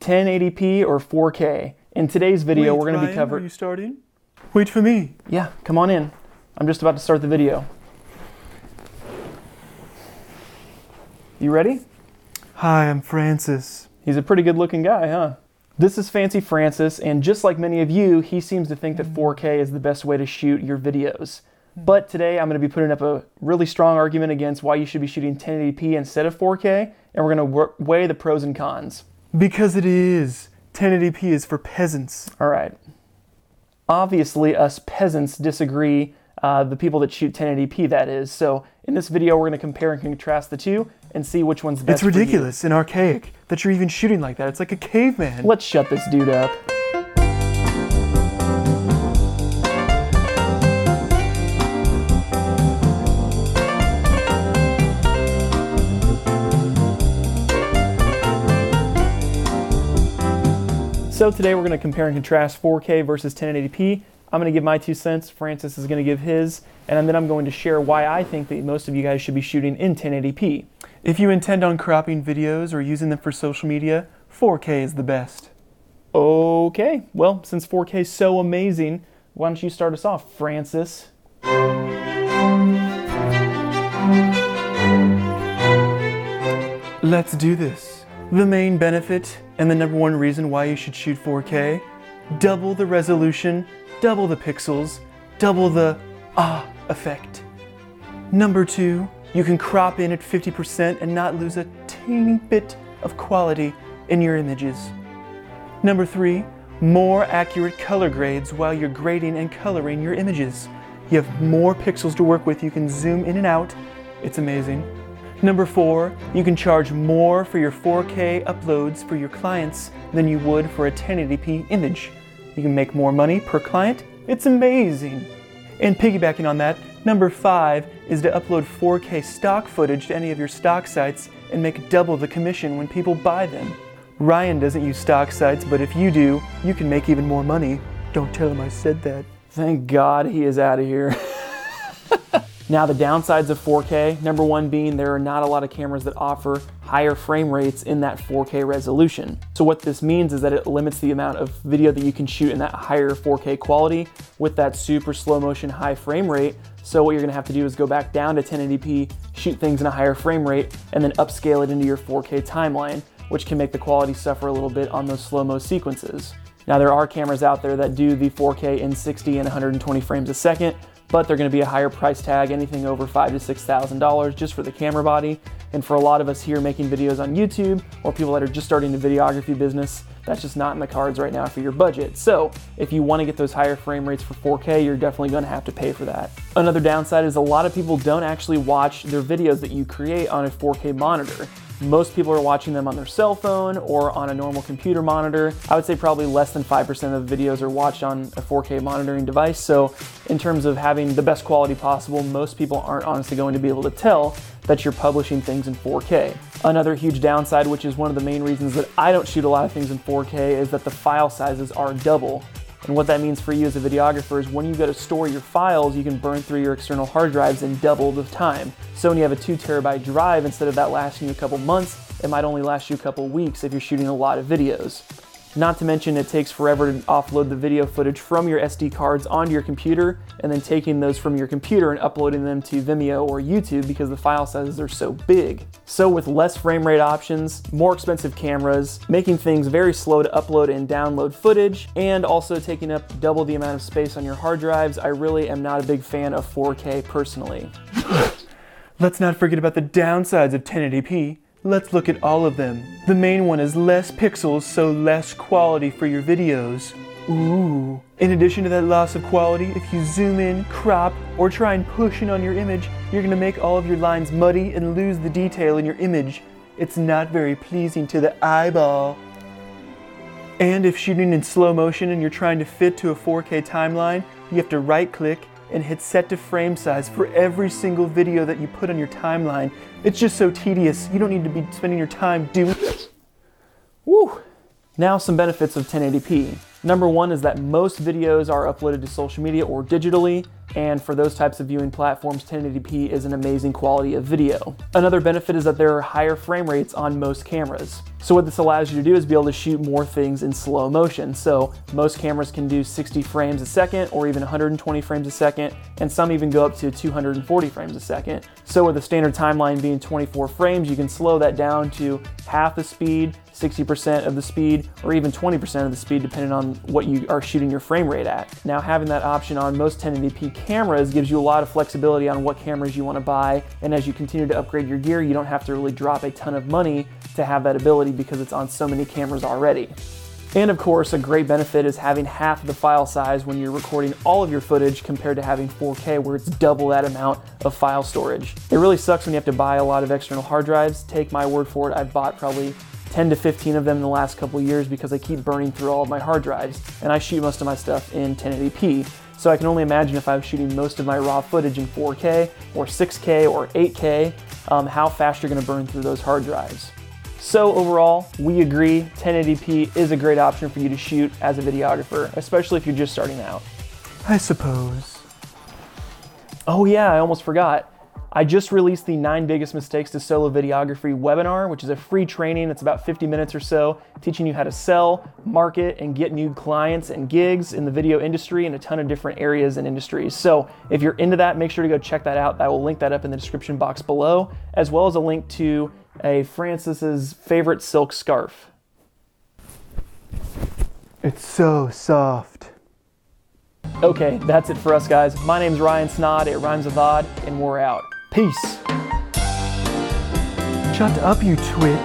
1080p or 4K. In today's video, we're going to be covering... Are you starting? Wait for me. Yeah, come on in. I'm just about to start the video. You ready? Hi, I'm Francis. He's a pretty good looking guy, huh? This is Fancy Francis, and just like many of you, he seems to think that 4K is the best way to shoot your videos. But today I'm going to be putting up a really strong argument against why you should be shooting 1080p instead of 4K, and we're going to weigh the pros and cons. Because it is. 1080p is for peasants. All right. Obviously, us peasants disagree, the people that shoot 1080p, that is. So in this video, we're going to compare and contrast the two and see which one's best. It's ridiculous and archaic that you're even shooting like that. It's like a caveman. Let's shut this dude up. So today we're going to compare and contrast 4K versus 1080p. I'm going to give my 2 cents, Francis is going to give his, and then I'm going to share why I think that most of you guys should be shooting in 1080p. If you intend on cropping videos or using them for social media, 4K is the best. Okay, well, since 4K is so amazing, why don't you start us off, Francis? Let's do this. The main benefit and the number one reason why you should shoot 4K, double the resolution, double the pixels, double the effect. Number 2, you can crop in at 50% and not lose a teeny bit of quality in your images. Number 3, more accurate color grades while you're grading and coloring your images. You have more pixels to work with, you can zoom in and out, it's amazing. Number 4, you can charge more for your 4K uploads for your clients than you would for a 1080p image. You can make more money per client. It's amazing. And piggybacking on that, number 5 is to upload 4K stock footage to any of your stock sites and make double the commission when people buy them. Ryan doesn't use stock sites, but if you do, you can make even more money. Don't tell him I said that. Thank God he is out of here. Now the downsides of 4K, number 1 being there are not a lot of cameras that offer higher frame rates in that 4K resolution. So what this means is that it limits the amount of video that you can shoot in that higher 4K quality with that super slow motion high frame rate. So what you're gonna have to do is go back down to 1080p, shoot things in a higher frame rate, and then upscale it into your 4K timeline, which can make the quality suffer a little bit on those slow-mo sequences. Now there are cameras out there that do the 4K in 60 and 120 frames a second, but they're going to be a higher price tag, anything over $5,000 to $6,000 just for the camera body. And for a lot of us here making videos on YouTube or people that are just starting the videography business, that's just not in the cards right now for your budget. So if you want to get those higher frame rates for 4K, you're definitely going to have to pay for that. Another downside is a lot of people don't actually watch their videos that you create on a 4K monitor. Most people are watching them on their cell phone or on a normal computer monitor. I would say probably less than 5% of the videos are watched on a 4K monitoring device. So in terms of having the best quality possible, most people aren't honestly going to be able to tell that you're publishing things in 4K. Another huge downside, which is one of the main reasons that I don't shoot a lot of things in 4K, is that the file sizes are double. And what that means for you as a videographer is when you go to store your files, you can burn through your external hard drives in double the time. So when you have a 2 terabyte drive, instead of that lasting you a couple months, it might only last you a couple weeks if you're shooting a lot of videos. Not to mention it takes forever to offload the video footage from your SD cards onto your computer and then taking those from your computer and uploading them to Vimeo or YouTube because the file sizes are so big. So with less frame rate options, more expensive cameras, making things very slow to upload and download footage, and also taking up double the amount of space on your hard drives, I really am not a big fan of 4K personally. Let's not forget about the downsides of 1080p. Let's look at all of them. The main one is less pixels, so less quality for your videos. Ooh. In addition to that loss of quality, if you zoom in, crop, or try and push in on your image, you're gonna make all of your lines muddy and lose the detail in your image. It's not very pleasing to the eyeball. And if shooting in slow motion and you're trying to fit to a 4K timeline, you have to right-click and hit set to frame size for every single video that you put on your timeline. It's just so tedious. You don't need to be spending your time doing this. Woo! Now some benefits of 1080p. Number 1 is that most videos are uploaded to social media or digitally, and for those types of viewing platforms, 1080p is an amazing quality of video. Another benefit is that there are higher frame rates on most cameras. So what this allows you to do is be able to shoot more things in slow motion. So most cameras can do 60 frames a second or even 120 frames a second, and some even go up to 240 frames a second. So with the standard timeline being 24 frames, you can slow that down to half the speed, 60% of the speed, or even 20% of the speed, depending on what you are shooting your frame rate at. Now, having that option on most 1080p cameras gives you a lot of flexibility on what cameras you want to buy, and as you continue to upgrade your gear, you don't have to really drop a ton of money to have that ability because it's on so many cameras already. And of course, a great benefit is having half of the file size when you're recording all of your footage compared to having 4K where it's double that amount of file storage. It really sucks when you have to buy a lot of external hard drives. Take my word for it, I've bought probably 10 to 15 of them in the last couple of years because I keep burning through all of my hard drives, and I shoot most of my stuff in 1080p. So I can only imagine if I was shooting most of my raw footage in 4K or 6K or 8K, how fast you're gonna burn through those hard drives. So overall, we agree 1080p is a great option for you to shoot as a videographer, especially if you're just starting out. I suppose. Oh yeah, I almost forgot. I just released the 9 biggest mistakes to solo videography webinar, which is a free training. It's about 50 minutes or so, teaching you how to sell, market, and get new clients and gigs in the video industry in a ton of different areas and industries. So if you're into that, make sure to go check that out. I will link that up in the description box below, as well as a link to a Francis's favorite silk scarf. It's so soft. Okay, that's it for us, guys. My name's Ryan Snaadt, it rhymes with odd, and we're out. Peace. Shut up, you twit.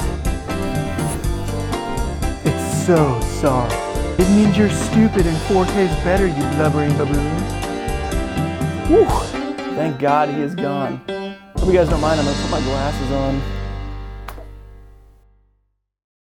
It's so soft. It means you're stupid and 4K's better, you blubbering baboon. Whew. Thank God he is gone. Hope you guys don't mind, I'm gonna put my glasses on.